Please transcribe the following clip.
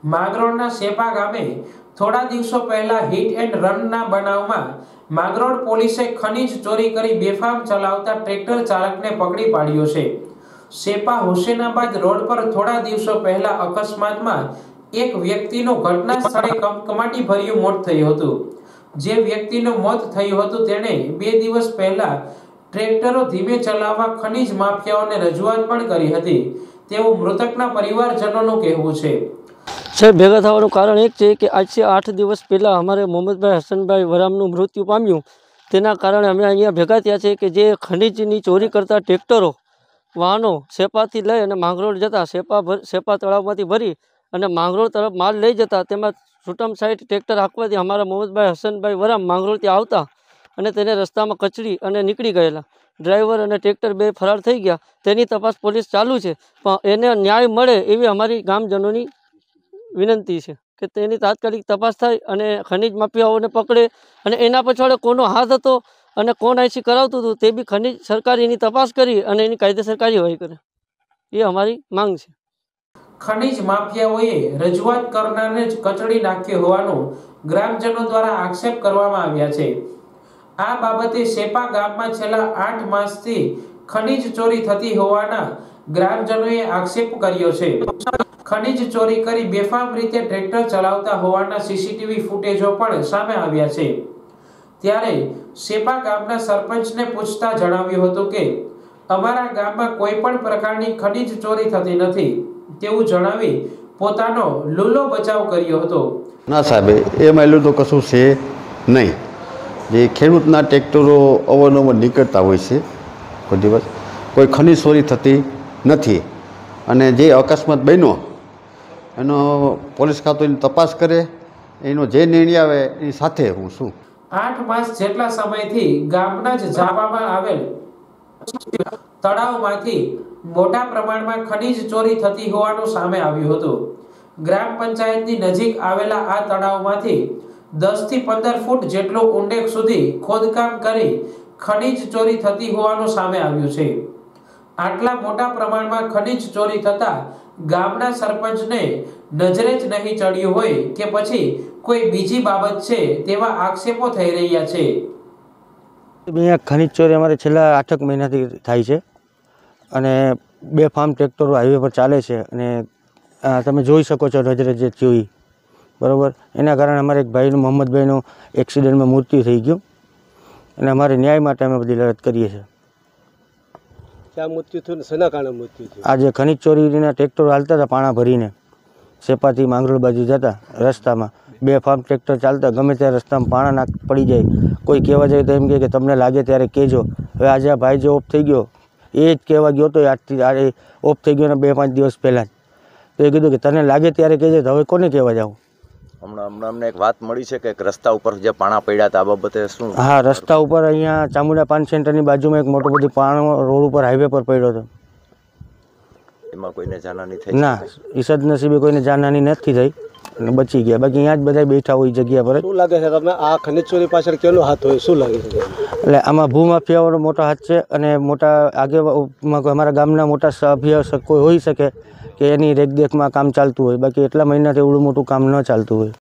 માંગરોળના સેપા ગામે થોડા દિવસો પહેલા હિટ એન્ડ રનના બનાવમાં માંગરોળ પોલીસે ખનીજ ચોરી કરી બેફામ ચલાવતા ટ્રેક્ટર ચાલકને પકડી પાડ્યો છે। સેપા હુસેનાબાદ રોડ પર થોડા દિવસો પહેલા અકસ્માતમાં એક વ્યક્તિનું ઘટના સ્થળે કમકમાટી ભર્યું મોત થયું હતું। જે વ્યક્તિનું મોત થયું હતું તેણે 2 દિવસ પહેલા ટ્રેક્ટરો ધીમે ચલાવવા ખનીજ માફિયાઓને રજૂઆત પણ કરી હતી તેવું મૃતકના પરિવારજનોનું કહેવું છે। સાહેબ ભેગા થવાનું કારણ એક છે કે આજથી 8 દિવસ પહેલાં અમારે મોહમ્મદભાઈ હસનભાઈ વરામનું મૃત્યુ પામ્યું। તેના કારણે અમે અહીંયા ભેગા થયા છે કે જે ખનીજની ચોરી કરતા ટ્રેક્ટરો વાહનો સેપાથી લઈ અને માંગરોળ જતા સેપા તળાવમાંથી ભરી અને માંગરોળ તરફ માલ લઈ જતા તેમાં છૂટમ સાઈડ ટ્રેક્ટર હાંકવાથી અમારા મોહમ્મદભાઈ હસનભાઈ વરામ માંગરોળથી આવતા અને તેને રસ્તામાં કચડી અને નીકળી ગયેલા। ડ્રાઈવર અને ટ્રેક્ટર બે ફરાર થઈ ગયા। તેની તપાસ પોલીસ ચાલુ છે, પણ એને ન્યાય મળે એવી અમારી ગામજનોની વિનંતી છે કે તેની તાત્કાલિક તપાસ થાય અને ખનીજ માફિયાઓને પકડે અને એના પછવાડે કોનો હાથ હતો અને કોણ અહીંથી કરાવતું હતું તે બી ખનીજ સરકાર એની તપાસ કરી અને એની કાયદેસર કાર્યવાહી કરે, એ અમારી માંગ છે। ખનીજ માફિયાઓએ રજૂઆત કરનારને જ કચડી નાખ્યો હોવાનો ગ્રામજનો દ્વારા આક્ષેપ કરવામાં આવ્યા છે। આ બાબતે સેપા ગામમાં છેલ્લા 8 માસથી ખનીજ ચોરી થતી હોવાના ગ્રામજનોએ આક્ષેપ કર્યો છે। ખનીજ ચોરી કરી બેફામ રીતે ટ્રેક્ટર ચલાવતા હોવાના સીસીટીવી ફૂટેજો પણ સામે આવ્યા છે। ત્યારે સેપા ગામના સરપંચને પૂછતા જણાવ્યું હતું કે અમારા ગામમાં કોઈ પણ પ્રકારની ખનીજ ચોરી થતી નથી તેવું જણાવી પોતાનો લૂલો બચાવ કર્યો હતો। ના સાહેબ, એ માયલું તો કશું છે નહીં। જે ખેડૂતના ટ્રેક્ટરો અવારનવાર નીકળતા હોય છે, કોઈ દિવસ કોઈ ખનીજ ચોરી થતી નથી। અને જે અકસ્માત બન્યો એનો પોલીસ ખાતું એની તપાસ કરે, એનો જે નિર્ણય આવે એની સાથે હું છું। 8 માસ જેટલા સમયથી ગામના જ ઝાબામાં આવેલ તળાવમાંથી મોટા પ્રમાણમાં ખનીજ ચોરી થતી હોવાનું સામે આવ્યું હતું। ગ્રામ પંચાયતની નજીક આવેલા આ તળાવમાંથી 10 થી 15 ફૂટ જેટલો ઊંડે સુધી ખોદકામ કરી ખનીજ ચોરી થતી હોવાનું સામે આવ્યું છે। આટલા મોટા પ્રમાણમાં ખનીજ ચોરી થતા ગામના સરપંચને નજરે જ નહીં ચડ્યું હોય કે પછી કોઈ બીજી બાબત છે તેવા આક્ષેપો થઈ રહ્યા છે। અહીંયા ખનીજ ચોરી અમારે છેલ્લા 8 મહિનાથી થાય છે અને બેફામ ટ્રેક્ટરો હાઈવે પર ચાલે છે અને તમે જોઈ શકો છો નજરે જે જોઈ બરાબર। એના કારણે અમારે એક ભાઈનું મોહમ્મદભાઈનું એક્સિડન્ટમાં મૃત્યુ થઈ ગયું અને અમારે ન્યાય માટે અમે બધી લડત કરીએ છીએ। ક્યાં મૃત્યુ થયું, શેના કારણે મૃત્યુ થયું? આજે ખનીજ ચોરીના ટ્રેક્ટરો હાલતા હતા પાણા ભરીને સેપાથી માંગરોળ બાજુ જતા રસ્તામાં બેફામ ટ્રેક્ટર ચાલતા ગમે ત્યારે રસ્તામાં પાણા પડી જાય, કોઈ કહેવા જાય તો એમ કે તમને લાગે ત્યારે કહેજો। હવે આજે આ ભાઈ જે ઓફ થઈ ગયો એ જ કહેવા ગયો હતો આજથી આ ઓફ થઈ ગયો ને 2-5 દિવસ પહેલાં જ, તો એ કીધું કે તને લાગે ત્યારે કહેજે, તો હવે કોને કહેવા જાઉં? હમણાં અમને એક વાત મળી છે કે રસ્તા ઉપર જે પાણા પડ્યા હતા આ બાબતે શું? હા, રસ્તા ઉપર અહીંયા ચામુંડા પાન સેન્ટરની બાજુમાં એક મોટો બધો પાણો રોડ ઉપર હાઈવે પર પડ્યો હતો। એમાં કોઈને જાનહાની થઈ? ના, એ સદનસીબે કોઈને જાનહાની નથી થઈ અને બચી ગયા, બાકી અહીંયા જ બધા બેઠા હોય જગ્યા પર। શું લાગે છે તમે આ ખનીજ ચોરી પાછળ કેનો હાથ હોય, શું લાગે છે? એટલે આમાં ભૂમાફિયાઓનો મોટો હાથ છે અને મોટા અમારા ગામના મોટા સભ્ય કોઈ હોઈ શકે કે એની રેખદેખમાં કામ ચાલતું હોય, બાકી એટલા મહિનાથી એવડું મોટું કામ ન ચાલતું હોય।